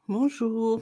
Bonjour.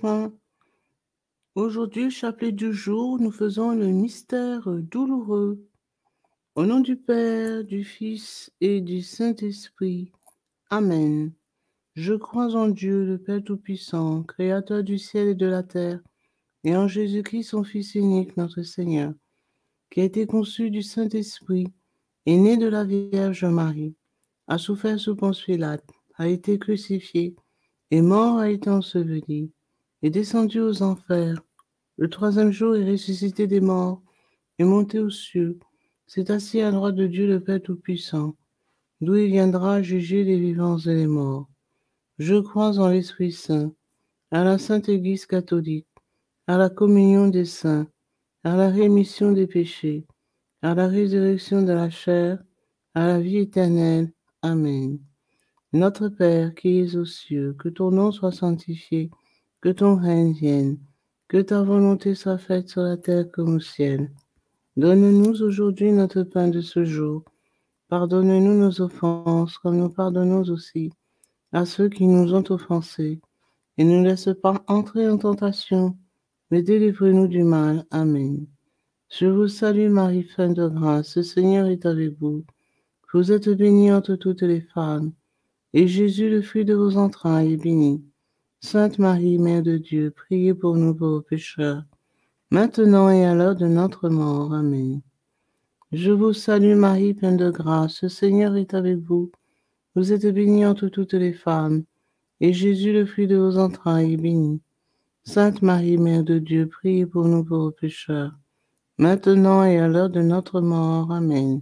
Aujourd'hui, chapelet du jour, nous faisons le mystère douloureux. Au nom du Père, du Fils et du Saint-Esprit. Amen. Je crois en Dieu, le Père Tout-Puissant, Créateur du ciel et de la terre, et en Jésus-Christ, son Fils unique, notre Seigneur, qui a été conçu du Saint-Esprit, est né de la Vierge Marie, a souffert sous Ponce Pilate, a été crucifié, est mort, a été enseveli, est descendu aux enfers. Le troisième jour est ressuscité des morts, est monté aux cieux, s'est assis à droite de Dieu le Père Tout-Puissant, d'où il viendra juger les vivants et les morts. Je crois en l'Esprit Saint, à la Sainte Église catholique, à la communion des saints, à la rémission des péchés, à la résurrection de la chair, à la vie éternelle. Amen. Notre Père qui es aux cieux, que ton nom soit sanctifié, que ton règne vienne, que ta volonté soit faite sur la terre comme au ciel. Donne-nous aujourd'hui notre pain de ce jour. Pardonne-nous nos offenses, comme nous pardonnons aussi à ceux qui nous ont offensés. Et ne nous laisse pas entrer en tentation, mais délivre-nous du mal. Amen. Je vous salue Marie, pleine de grâce, le Seigneur est avec vous. Vous êtes bénie entre toutes les femmes, et Jésus, le fruit de vos entrailles, est béni. Sainte Marie, Mère de Dieu, priez pour nous pauvres pécheurs, maintenant et à l'heure de notre mort. Amen. Je vous salue Marie, pleine de grâce, le Seigneur est avec vous. Vous êtes bénie entre toutes les femmes, et Jésus, le fruit de vos entrailles, est béni. Sainte Marie, Mère de Dieu, priez pour nous pauvres pécheurs, maintenant et à l'heure de notre mort. Amen.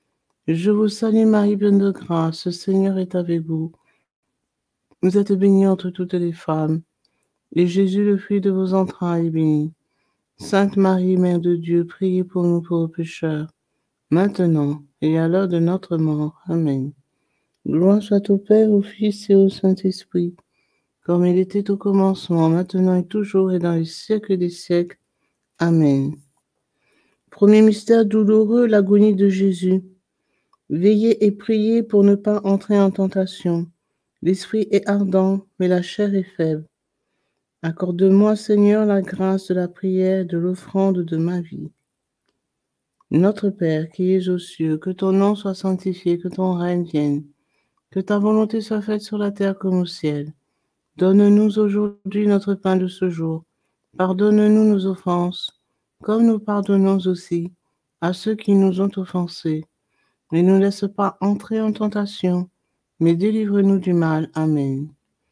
Je vous salue Marie, pleine de grâce, le Seigneur est avec vous. Vous êtes bénie entre toutes les femmes, et Jésus, le fruit de vos entrailles, est béni. Sainte Marie, Mère de Dieu, priez pour nous pauvres pécheurs, maintenant et à l'heure de notre mort. Amen. Gloire soit au Père, au Fils et au Saint-Esprit, comme il était au commencement, maintenant et toujours, et dans les siècles des siècles. Amen. Premier mystère douloureux, l'agonie de Jésus. Veillez et priez pour ne pas entrer en tentation. L'esprit est ardent, mais la chair est faible. Accorde-moi, Seigneur, la grâce de la prière, de l'offrande de ma vie. Notre Père qui es aux cieux, que ton nom soit sanctifié, que ton règne vienne, que ta volonté soit faite sur la terre comme au ciel. Donne-nous aujourd'hui notre pain de ce jour. Pardonne-nous nos offenses, comme nous pardonnons aussi à ceux qui nous ont offensés. Ne nous laisse pas entrer en tentation, mais délivre-nous du mal. Amen.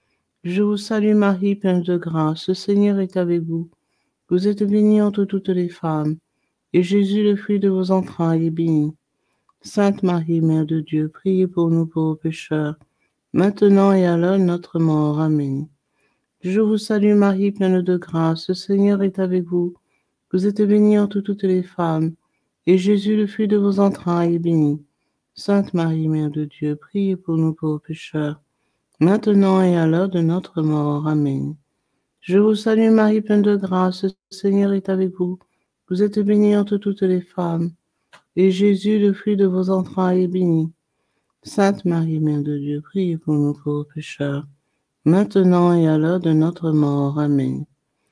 Je vous salue Marie, pleine de grâce, le Seigneur est avec vous. Vous êtes bénie entre toutes les femmes, et Jésus, le fruit de vos entrailles, est béni. Sainte Marie, Mère de Dieu, priez pour nous pauvres pécheurs, maintenant et à l'heure de notre mort. Amen. Je vous salue Marie, pleine de grâce, le Seigneur est avec vous. Vous êtes bénie entre toutes les femmes, et Jésus, le fruit de vos entrailles, est béni. Sainte Marie, Mère de Dieu, priez pour nous pauvres pécheurs, maintenant et à l'heure de notre mort. Amen. Je vous salue Marie, pleine de grâce, le Seigneur est avec vous. Vous êtes bénie entre toutes les femmes, et Jésus, le fruit de vos entrailles, est béni. Sainte Marie, Mère de Dieu, priez pour nous pauvres pécheurs, maintenant et à l'heure de notre mort. Amen.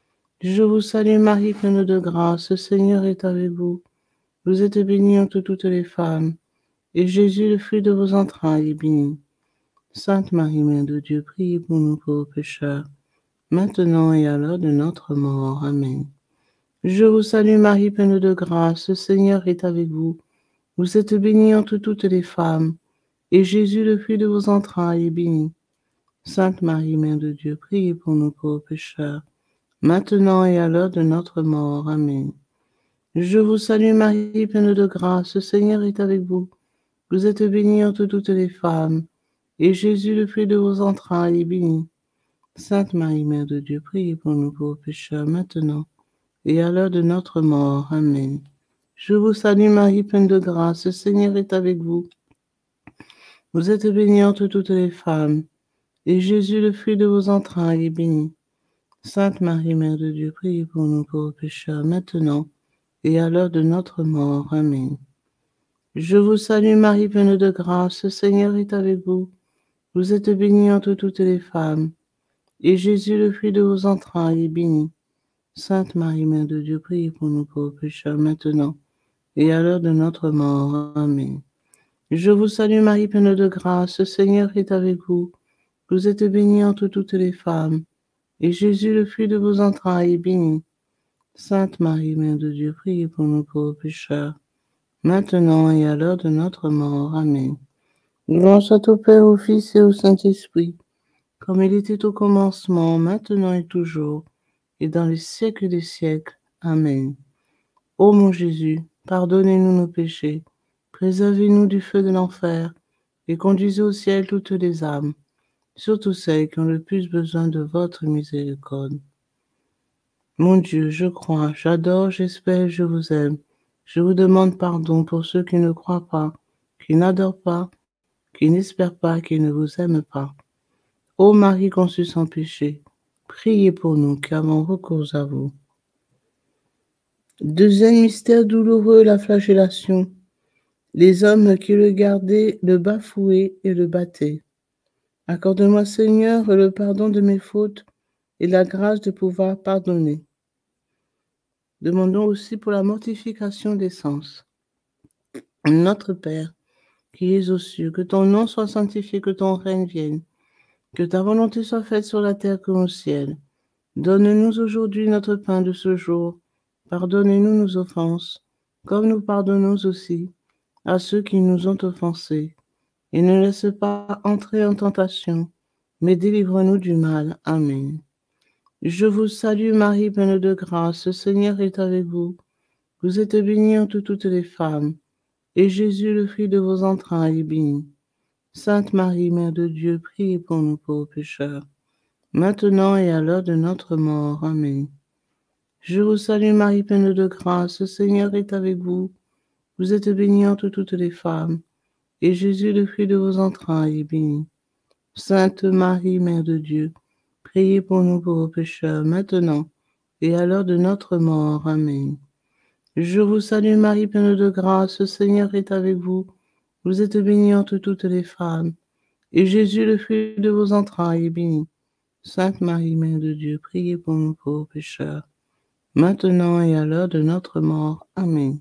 Je vous salue Marie, pleine de grâce, le Seigneur est avec vous. Vous êtes bénie entre toutes les femmes, et Jésus, le fruit de vos entrailles, est béni. Sainte Marie, Mère de Dieu, priez pour nous pauvres pécheurs, maintenant et à l'heure de notre mort. Amen. Je vous salue Marie, pleine de grâce, le Seigneur est avec vous. Vous êtes bénie entre toutes les femmes, et Jésus, le fruit de vos entrailles, est béni. Sainte Marie, Mère de Dieu, priez pour nous pauvres pécheurs, maintenant et à l'heure de notre mort. Amen. Je vous salue Marie, pleine de grâce, le Seigneur est avec vous. Vous êtes bénie entre toutes les femmes, et Jésus, le fruit de vos entrailles, est béni. Sainte Marie, Mère de Dieu, priez pour nous pauvres pécheurs, maintenant et à l'heure de notre mort. Amen. Je vous salue Marie, pleine de grâce, le Seigneur est avec vous. Vous êtes bénie entre toutes les femmes, et Jésus, le fruit de vos entrailles, est béni. Sainte Marie, Mère de Dieu, priez pour nous pauvres pécheurs, maintenant et à l'heure de notre mort. Amen. Je vous salue Marie, pleine de grâce, le Seigneur est avec vous. Vous êtes bénie entre toutes les femmes, et Jésus, le fruit de vos entrailles, est béni. Sainte Marie, Mère de Dieu, priez pour nous pauvres pécheurs, maintenant et à l'heure de notre mort. Amen. Je vous salue Marie, pleine de grâce, le Seigneur est avec vous. Vous êtes bénie entre toutes les femmes, et Jésus, le fruit de vos entrailles, est béni. Sainte Marie, Mère de Dieu, priez pour nous pauvres pécheurs, maintenant et à l'heure de notre mort. Amen. Gloire soit au Père, au Fils et au Saint-Esprit, comme il était au commencement, maintenant et toujours, et dans les siècles des siècles. Amen. Ô mon Jésus, pardonnez-nous nos péchés, préservez-nous du feu de l'enfer, et conduisez au ciel toutes les âmes, surtout celles qui ont le plus besoin de votre miséricorde. Mon Dieu, je crois, j'adore, j'espère, je vous aime. Je vous demande pardon pour ceux qui ne croient pas, qui n'adorent pas, qui n'espèrent pas, qui ne vous aiment pas. Ô Marie conçue sans péché, priez pour nous qui avons recours à vous. Deuxième mystère douloureux, la flagellation. Les hommes qui le gardaient le bafouaient et le battaient. Accorde-moi, Seigneur, le pardon de mes fautes et la grâce de pouvoir pardonner. Demandons aussi pour la mortification des sens. Notre Père, qui es aux cieux, que ton nom soit sanctifié, que ton règne vienne, que ta volonté soit faite sur la terre comme au ciel. Donne-nous aujourd'hui notre pain de ce jour. Pardonnez-nous nos offenses, comme nous pardonnons aussi à ceux qui nous ont offensés. Et ne laisse pas entrer en tentation, mais délivre-nous du mal. Amen. Je vous salue Marie, pleine de grâce, le Seigneur est avec vous. Vous êtes bénie entre toutes les femmes, et Jésus, le fruit de vos entrailles, est béni. Sainte Marie, Mère de Dieu, priez pour nous pauvres pécheurs, maintenant et à l'heure de notre mort. Amen. Je vous salue Marie, pleine de grâce, le Seigneur est avec vous. Vous êtes bénie entre toutes les femmes, et Jésus, le fruit de vos entrailles, est béni. Sainte Marie, Mère de Dieu, priez pour nous pauvres pécheurs, maintenant et à l'heure de notre mort. Amen. Je vous salue Marie, pleine de grâce, le Seigneur est avec vous. Vous êtes bénie entre toutes les femmes, et Jésus, le fruit de vos entrailles, est béni. Sainte Marie, Mère de Dieu, priez pour nous pauvres pécheurs, maintenant et à l'heure de notre mort. Amen.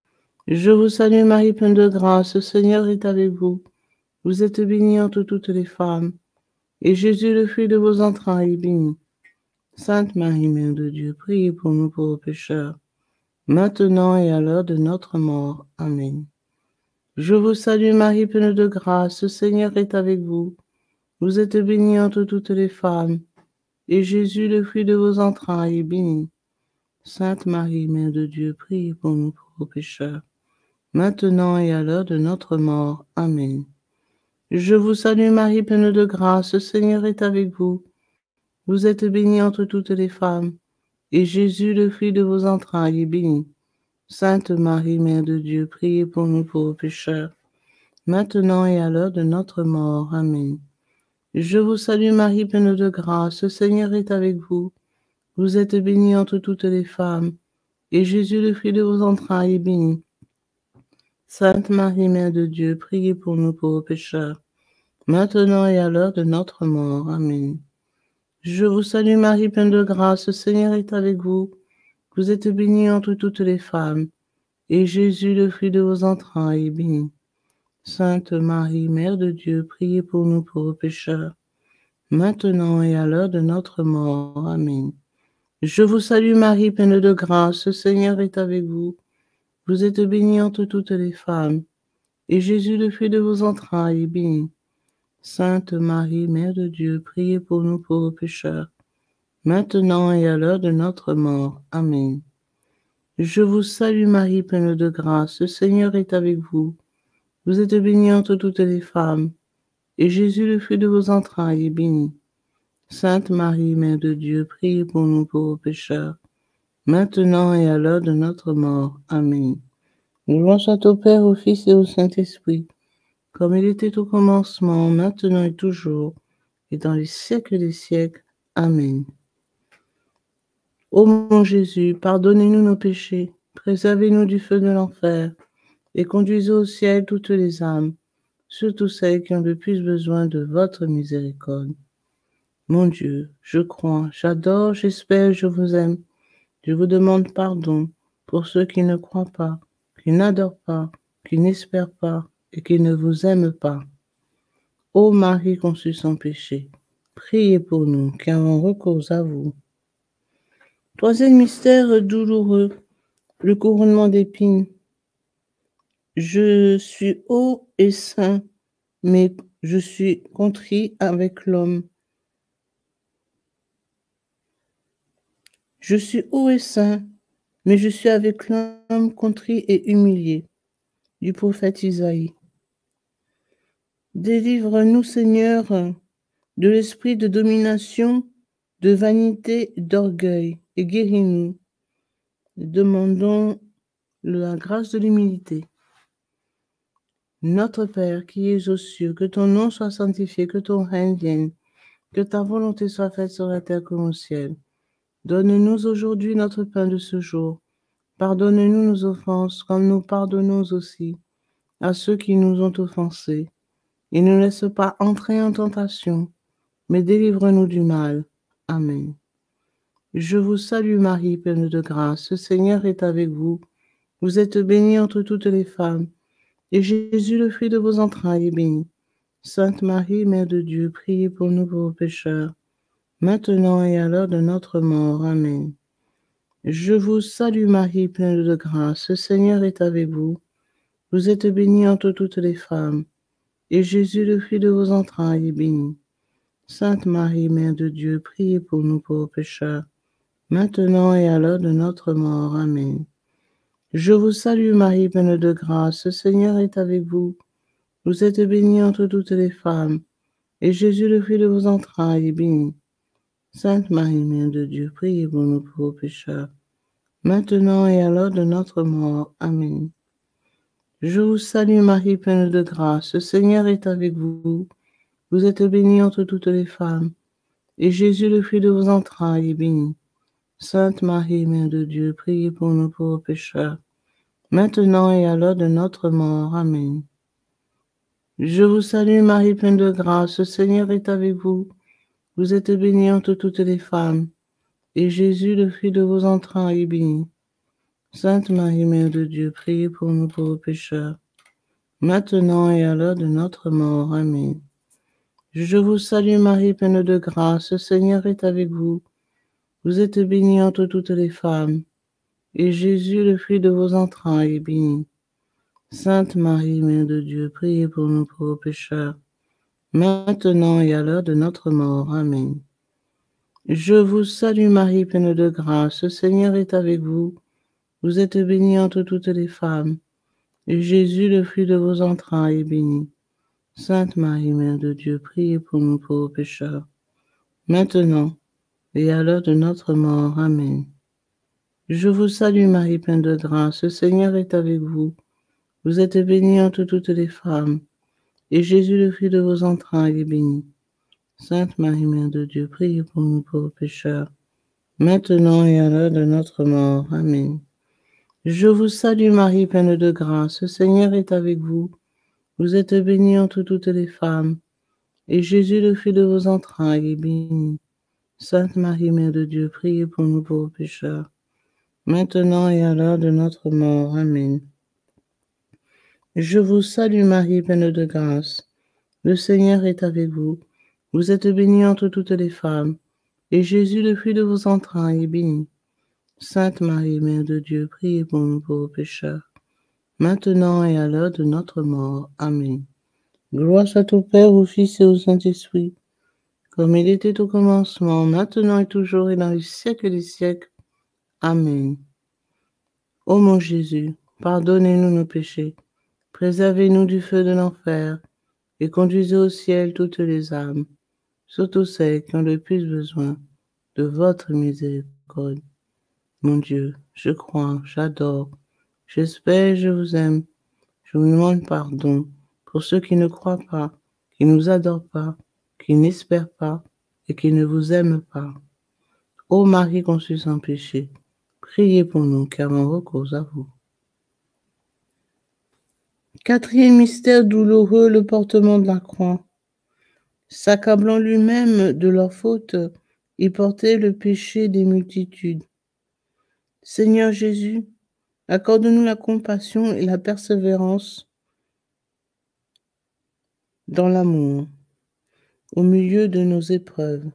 Je vous salue Marie, pleine de grâce, le Seigneur est avec vous. Vous êtes bénie entre toutes les femmes, et Jésus, le fruit de vos entrailles, est béni. Sainte Marie, Mère de Dieu, priez pour nous pauvres pécheurs, maintenant et à l'heure de notre mort. Amen. Je vous salue Marie, pleine de grâce, le Seigneur est avec vous. Vous êtes bénie entre toutes les femmes, et Jésus, le fruit de vos entrailles, est béni. Sainte Marie, Mère de Dieu, priez pour nous pauvres pécheurs, maintenant et à l'heure de notre mort. Amen. Je vous salue Marie, pleine de grâce, le Seigneur est avec vous. Vous êtes bénie entre toutes les femmes, et Jésus, le fruit de vos entrailles, est béni. Sainte Marie, Mère de Dieu, priez pour nous pauvres pécheurs, maintenant et à l'heure de notre mort. Amen. Je vous salue Marie, pleine de grâce, le Seigneur est avec vous. Vous êtes bénie entre toutes les femmes, et Jésus, le fruit de vos entrailles, est béni. Sainte Marie, Mère de Dieu, priez pour nous pauvres pécheurs, maintenant et à l'heure de notre mort. Amen. Je vous salue Marie, pleine de grâce, le Seigneur est avec vous. Vous êtes bénie entre toutes les femmes, et Jésus, le fruit de vos entrailles, est béni. Sainte Marie, Mère de Dieu, priez pour nous pauvres pécheurs, maintenant et à l'heure de notre mort. Amen. Je vous salue Marie, pleine de grâce, le Seigneur est avec vous. Vous êtes bénie entre toutes les femmes, et Jésus, le fruit de vos entrailles, est béni. Sainte Marie, Mère de Dieu, priez pour nous pauvres pécheurs, maintenant et à l'heure de notre mort. Amen. Je vous salue Marie, pleine de grâce, le Seigneur est avec vous. Vous êtes bénie entre toutes les femmes, et Jésus, le fruit de vos entrailles, est béni. Sainte Marie, Mère de Dieu, priez pour nous pauvres pécheurs, maintenant et à l'heure de notre mort. Amen. Gloire soit au Père, au Fils et au Saint-Esprit, comme il était au commencement, maintenant et toujours, et dans les siècles des siècles. Amen. Ô mon Jésus, pardonnez-nous nos péchés, préservez-nous du feu de l'enfer, et conduisez au ciel toutes les âmes, surtout celles qui ont le plus besoin de votre miséricorde. Mon Dieu, je crois, j'adore, j'espère, je vous aime. Je vous demande pardon pour ceux qui ne croient pas, qui n'adorent pas, qui n'espèrent pas et qui ne vous aiment pas. Ô Marie conçue sans péché, priez pour nous qui avons recours à vous. Troisième mystère douloureux, le couronnement d'épines. Je suis haut et saint, mais je suis contrit avec l'homme. Je suis haut et saint, mais je suis avec l'homme contrit et humilié. Du prophète Isaïe. Délivre-nous, Seigneur, de l'esprit de domination, de vanité, d'orgueil, et guéris-nous. Demandons la grâce de l'humilité. Notre Père qui es aux cieux, que ton nom soit sanctifié, que ton règne vienne, que ta volonté soit faite sur la terre comme au ciel. Donne-nous aujourd'hui notre pain de ce jour. Pardonne-nous nos offenses, comme nous pardonnons aussi à ceux qui nous ont offensés. Et ne laisse pas entrer en tentation, mais délivre-nous du mal. Amen. Je vous salue Marie, pleine de grâce, le Seigneur est avec vous. Vous êtes bénie entre toutes les femmes, et Jésus, le fruit de vos entrailles, est béni. Sainte Marie, Mère de Dieu, priez pour nous pauvres pécheurs, maintenant et à l'heure de notre mort. Amen. Je vous salue Marie, pleine de grâce, le Seigneur est avec vous. Vous êtes bénie entre toutes les femmes, et Jésus, le fruit de vos entrailles, est béni. Sainte Marie, Mère de Dieu, priez pour nous pauvres pécheurs, maintenant et à l'heure de notre mort. Amen. Je vous salue Marie, pleine de grâce, le Seigneur est avec vous. Vous êtes bénie entre toutes les femmes, et Jésus, le fruit de vos entrailles, est béni. Sainte Marie, Mère de Dieu, priez pour nous pauvres pécheurs, maintenant et à l'heure de notre mort. Amen. Je vous salue Marie, pleine de grâce, le Seigneur est avec vous. Vous êtes bénie entre toutes les femmes, et Jésus, le fruit de vos entrailles, est béni. Sainte Marie, Mère de Dieu, priez pour nous pauvres pécheurs, maintenant et à l'heure de notre mort. Amen. Je vous salue Marie, pleine de grâce, le Seigneur est avec vous. Vous êtes bénie entre toutes les femmes, et Jésus, le fruit de vos entrailles, est béni. Sainte Marie, Mère de Dieu, priez pour nous pauvres pécheurs, maintenant et à l'heure de notre mort. Amen. Je vous salue Marie, pleine de grâce, le Seigneur est avec vous. Vous êtes bénie entre toutes les femmes, et Jésus, le fruit de vos entrailles, est béni. Sainte Marie, Mère de Dieu, priez pour nous pauvres pécheurs, maintenant et à l'heure de notre mort. Amen. Je vous salue Marie, pleine de grâce, le Seigneur est avec vous. Vous êtes bénie entre toutes les femmes, et Jésus, le fruit de vos entrailles, est béni. Sainte Marie, Mère de Dieu, priez pour nous pauvres pécheurs, maintenant et à l'heure de notre mort. Amen. Je vous salue Marie, pleine de grâce, le Seigneur est avec vous. Vous êtes bénie entre toutes les femmes, et Jésus, le fruit de vos entrailles, est béni. Sainte Marie, Mère de Dieu, priez pour nous pauvres pécheurs, maintenant et à l'heure de notre mort. Amen. Je vous salue Marie, pleine de grâce, le Seigneur est avec vous. Vous êtes bénie entre toutes les femmes, et Jésus, le fruit de vos entrailles, est béni. Sainte Marie, Mère de Dieu, priez pour nous pauvres pécheurs, maintenant et à l'heure de notre mort. Amen. Je vous salue Marie, pleine de grâce. Le Seigneur est avec vous. Vous êtes bénie entre toutes les femmes, et Jésus, le fruit de vos entrailles, est béni. Sainte Marie, Mère de Dieu, priez pour nous pauvres pécheurs, maintenant et à l'heure de notre mort. Amen. Gloire soit au Père, au Fils et au Saint-Esprit, comme il était au commencement, maintenant et toujours et dans les siècles des siècles. Amen. Ô mon Jésus, pardonnez-nous nos péchés, préservez-nous du feu de l'enfer, et conduisez au ciel toutes les âmes, surtout celles qui ont le plus besoin de votre miséricorde. Mon Dieu, je crois, j'adore, j'espère, je vous aime. Je vous demande pardon pour ceux qui ne croient pas, qui ne nous adorent pas, qui n'espèrent pas et qui ne vous aiment pas. Ô Marie conçue sans péché, priez pour nous qui avons recours à vous. Quatrième mystère douloureux, le portement de la croix. S'accablant lui-même de leurs fautes, il portait le péché des multitudes. Seigneur Jésus, accorde-nous la compassion et la persévérance dans l'amour, au milieu de nos épreuves.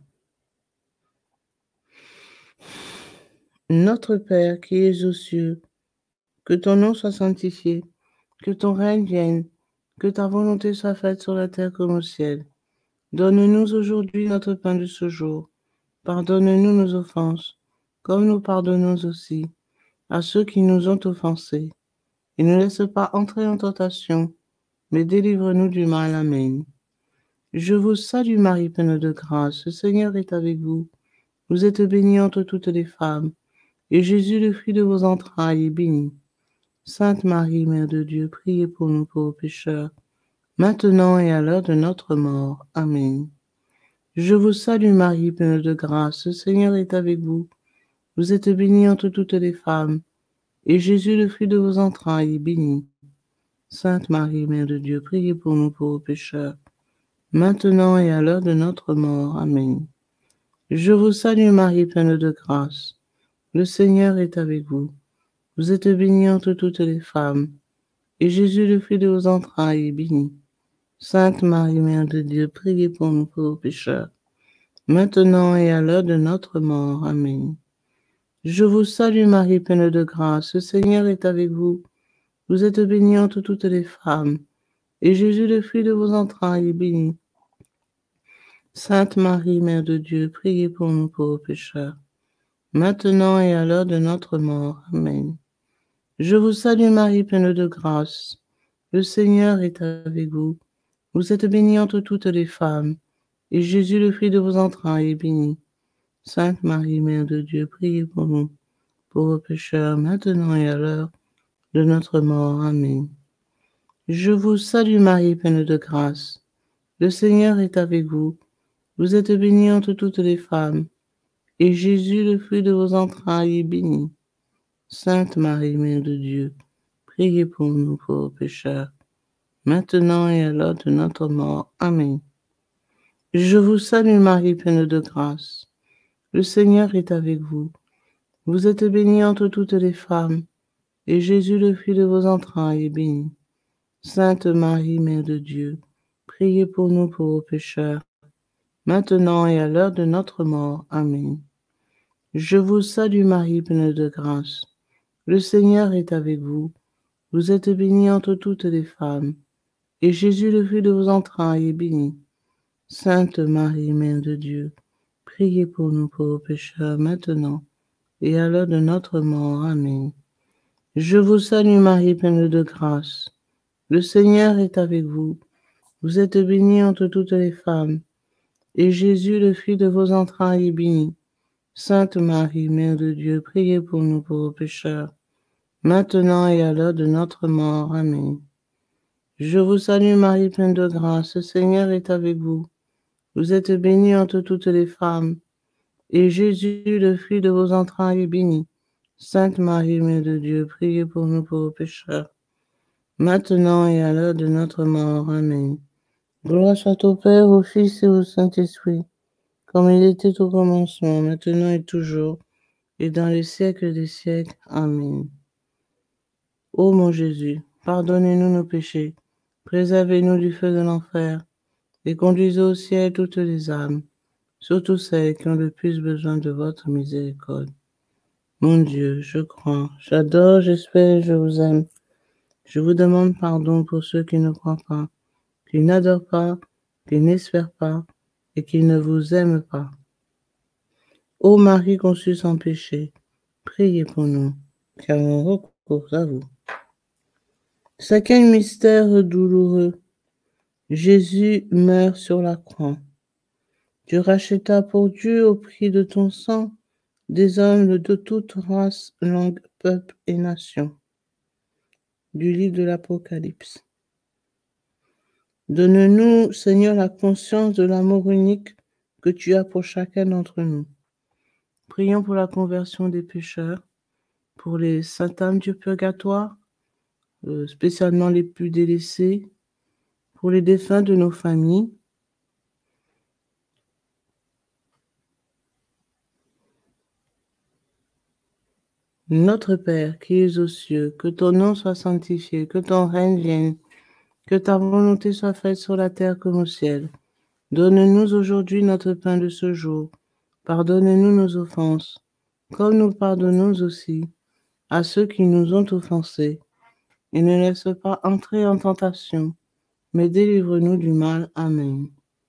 Notre Père qui es aux cieux, que ton nom soit sanctifié, que ton règne vienne, que ta volonté soit faite sur la terre comme au ciel. Donne-nous aujourd'hui notre pain de ce jour. Pardonne-nous nos offenses, comme nous pardonnons aussi à ceux qui nous ont offensés. Et ne laisse pas entrer en tentation, mais délivre-nous du mal. Amen. Je vous salue Marie, pleine de grâce, le Seigneur est avec vous. Vous êtes bénie entre toutes les femmes, et Jésus, le fruit de vos entrailles, est béni. Sainte Marie, Mère de Dieu, priez pour nous pauvres pécheurs, maintenant et à l'heure de notre mort. Amen. Je vous salue Marie, pleine de grâce, le Seigneur est avec vous. Vous êtes bénie entre toutes les femmes, et Jésus, le fruit de vos entrailles, est béni. Sainte Marie, Mère de Dieu, priez pour nous pauvres pécheurs, maintenant et à l'heure de notre mort. Amen. Je vous salue Marie, pleine de grâce. Le Seigneur est avec vous. Vous êtes bénie entre toutes les femmes, et Jésus, le fruit de vos entrailles, est béni. Sainte Marie, Mère de Dieu, priez pour nous pauvres pécheurs, maintenant et à l'heure de notre mort. Amen. Je vous salue Marie, pleine de grâce. Le Seigneur est avec vous. Vous êtes bénie entre toutes les femmes, et Jésus, le fruit de vos entrailles, est béni. Sainte Marie, Mère de Dieu, priez pour nous pauvres pécheurs, maintenant et à l'heure de notre mort. Amen. Je vous salue Marie, pleine de grâce. Le Seigneur est avec vous. Vous êtes bénie entre toutes les femmes, et Jésus, le fruit de vos entrailles, est béni. Sainte Marie, Mère de Dieu, priez pour nous pauvres pécheurs, maintenant et à l'heure de notre mort. Amen. Je vous salue Marie, pleine de grâce. Le Seigneur est avec vous. Vous êtes bénie entre toutes les femmes, et Jésus, le fruit de vos entrailles, est béni. Sainte Marie, Mère de Dieu, priez pour nous pauvres pécheurs, maintenant et à l'heure de notre mort. Amen. Je vous salue Marie, pleine de grâce. Le Seigneur est avec vous. Vous êtes bénie entre toutes les femmes, et Jésus, le fruit de vos entrailles, est béni. Sainte Marie, Mère de Dieu, priez pour nous pauvres pécheurs, maintenant et à l'heure de notre mort. Amen. Je vous salue Marie, pleine de grâce. Le Seigneur est avec vous. Vous êtes bénie entre toutes les femmes, et Jésus, le fruit de vos entrailles, est béni. Sainte Marie, Mère de Dieu, priez pour nous pauvres pécheurs, maintenant et à l'heure de notre mort. Amen. Je vous salue Marie, pleine de grâce. Le Seigneur est avec vous. Vous êtes bénie entre toutes les femmes, et Jésus, le fruit de vos entrailles, est béni. Sainte Marie, Mère de Dieu, priez pour nous pauvres pécheurs, maintenant et à l'heure de notre mort. Amen. Je vous salue Marie, pleine de grâce, le Seigneur est avec vous. Vous êtes bénie entre toutes les femmes, et Jésus, le fruit de vos entrailles, est béni. Sainte Marie, Mère de Dieu, priez pour nous pauvres pécheurs, maintenant et à l'heure de notre mort. Amen. Gloire soit au Père, au Fils et au Saint-Esprit, comme il était au commencement, maintenant et toujours, et dans les siècles des siècles. Amen. Ô mon Jésus, pardonnez-nous nos péchés, préservez-nous du feu de l'enfer, et conduisez au ciel toutes les âmes, surtout celles qui ont le plus besoin de votre miséricorde. Mon Dieu, je crois, j'adore, j'espère, je vous aime. Je vous demande pardon pour ceux qui ne croient pas, qui n'adorent pas, qui n'espèrent pas, et qui ne vous aiment pas. Ô Marie conçue sans péché, priez pour nous, car on recourt à vous. Cinquième mystère douloureux. Jésus meurt sur la croix. Tu racheta pour Dieu au prix de ton sang des hommes de toute race, langue, peuple et nation. Du livre de l'Apocalypse. Donne-nous, Seigneur, la conscience de l'amour unique que tu as pour chacun d'entre nous. Prions pour la conversion des pécheurs, pour les saintes âmes du purgatoire, spécialement les plus délaissés, pour les défunts de nos familles, Notre Père qui es aux cieux, que ton nom soit sanctifié, que ton règne vienne, que ta volonté soit faite sur la terre comme au ciel. Donne-nous aujourd'hui notre pain de ce jour. Pardonne-nous nos offenses, comme nous pardonnons aussi à ceux qui nous ont offensés. Et ne laisse pas entrer en tentation, mais délivre-nous du mal. Amen.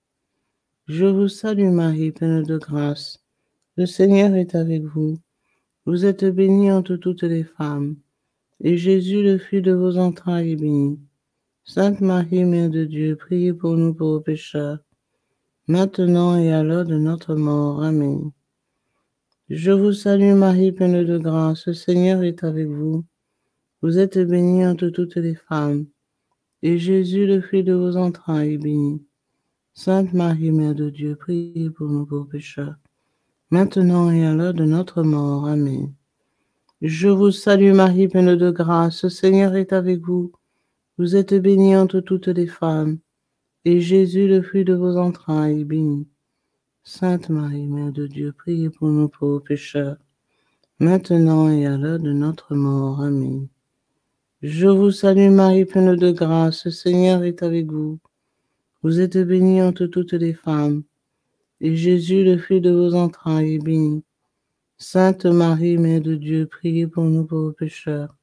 Je vous salue Marie, pleine de grâce. Le Seigneur est avec vous. Vous êtes bénie entre toutes les femmes, et Jésus, le fruit de vos entrailles, est béni. Sainte Marie, Mère de Dieu, priez pour nous pauvres pécheurs, maintenant et à l'heure de notre mort. Amen. Je vous salue Marie, pleine de grâce, le Seigneur est avec vous. Vous êtes bénie entre toutes les femmes, et Jésus, le fruit de vos entrailles, est béni. Sainte Marie, Mère de Dieu, priez pour nous pauvres pécheurs, maintenant et à l'heure de notre mort. Amen. Je vous salue Marie, pleine de grâce, le Seigneur est avec vous. Vous êtes bénie entre toutes les femmes, et Jésus, le fruit de vos entrailles, est béni. Sainte Marie, Mère de Dieu, priez pour nous pauvres pécheurs, maintenant et à l'heure de notre mort. Amen. Je vous salue Marie, pleine de grâce, le Seigneur est avec vous. Vous êtes bénie entre toutes les femmes, et Jésus, le fruit de vos entrailles, est béni. Sainte Marie, Mère de Dieu, priez pour nous pauvres pécheurs,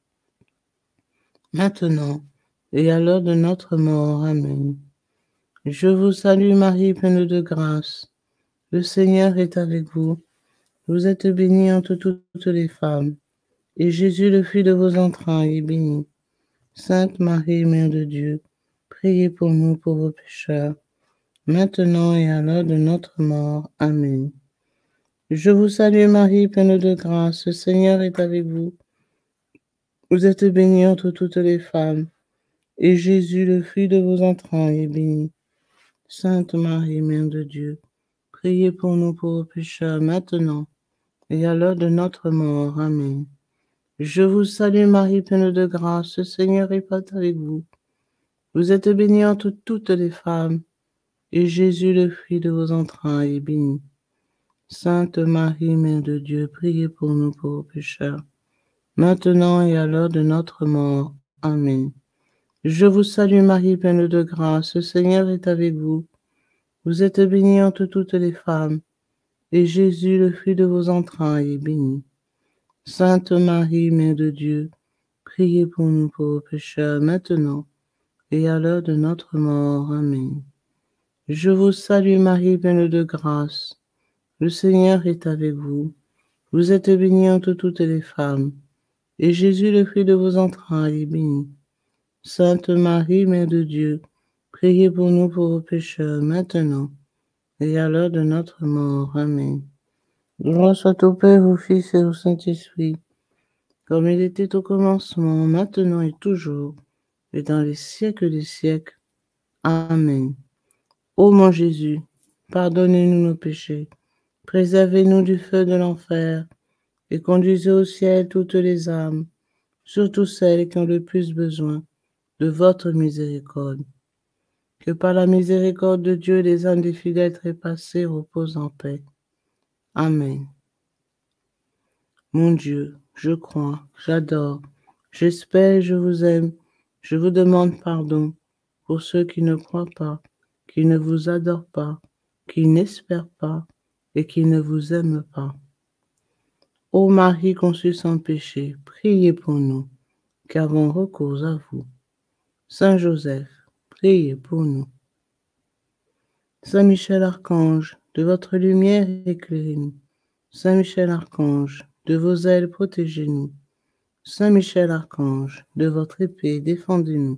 maintenant et à l'heure de notre mort. Amen. Je vous salue Marie, pleine de grâce. Le Seigneur est avec vous. Vous êtes bénie entre toutes les femmes, et Jésus, le fruit de vos entrailles, est béni. Sainte Marie, Mère de Dieu, priez pour nous pauvres pécheurs, maintenant et à l'heure de notre mort. Amen. Je vous salue Marie, pleine de grâce. Le Seigneur est avec vous. Vous êtes bénie entre toutes les femmes, et Jésus, le fruit de vos entrailles, est béni. Sainte Marie, Mère de Dieu, priez pour nous pauvres pécheurs, maintenant et à l'heure de notre mort. Amen. Je vous salue Marie, pleine de grâce, le Seigneur est avec vous. Vous êtes bénie entre toutes les femmes, et Jésus, le fruit de vos entrailles, est béni. Sainte Marie, Mère de Dieu, priez pour nous pauvres pécheurs, maintenant et à l'heure de notre mort. Amen. Je vous salue Marie, pleine de grâce, le Seigneur est avec vous. Vous êtes bénie entre toutes les femmes, et Jésus, le fruit de vos entrailles, est béni. Sainte Marie, Mère de Dieu, priez pour nous pauvres pécheurs, maintenant et à l'heure de notre mort. Amen. Je vous salue Marie, pleine de grâce. Le Seigneur est avec vous. Vous êtes bénie entre toutes les femmes, et Jésus, le fruit de vos entrailles, est béni. Sainte Marie, Mère de Dieu, priez pour nous pauvres pécheurs, maintenant et à l'heure de notre mort. Amen. Gloire soit au Père, au Fils et au Saint-Esprit, comme il était au commencement, maintenant et toujours, et dans les siècles des siècles. Amen. Ô mon Jésus, pardonnez-nous nos péchés, préservez-nous du feu de l'enfer, et conduisez au ciel toutes les âmes, surtout celles qui ont le plus besoin de votre miséricorde. Que par la miséricorde de Dieu, les âmes des fidèles trépassés reposent en paix. Amen. Mon Dieu, je crois, j'adore, j'espère, je vous aime, je vous demande pardon pour ceux qui ne croient pas, qui ne vous adorent pas, qui n'espèrent pas et qui ne vous aiment pas. Ô Marie conçue sans péché, priez pour nous, qui avons recours à vous. Saint Joseph, priez pour nous. Saint Michel Archange, de votre lumière éclairez-nous. Saint Michel Archange, de vos ailes protégez-nous. Saint Michel Archange, de votre épée défendez-nous.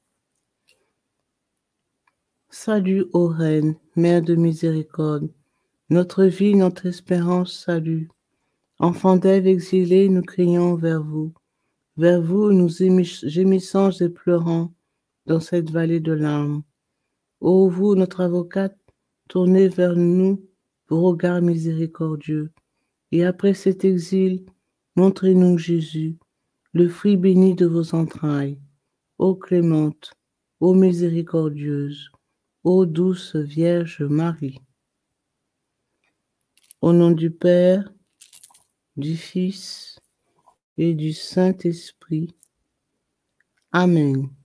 Salut, ô Reine, Mère de miséricorde, notre vie, notre espérance, salut. Enfants d'Ève exilés, nous crions vers vous. Vers vous, nous gémissons et pleurons dans cette vallée de larmes. Ô vous, notre avocate, tournez vers nous vos regards miséricordieux. Et après cet exil, montrez-nous Jésus, le fruit béni de vos entrailles. Ô clémente, ô miséricordieuse, ô douce Vierge Marie. Au nom du Père, du Fils et du Saint-Esprit. Amen.